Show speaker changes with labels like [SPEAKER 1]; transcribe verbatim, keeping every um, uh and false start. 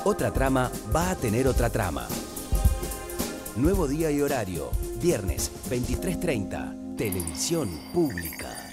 [SPEAKER 1] Otra trama va a tener otra trama. Nuevo día y horario. Viernes, veintitrés treinta. Televisión Pública.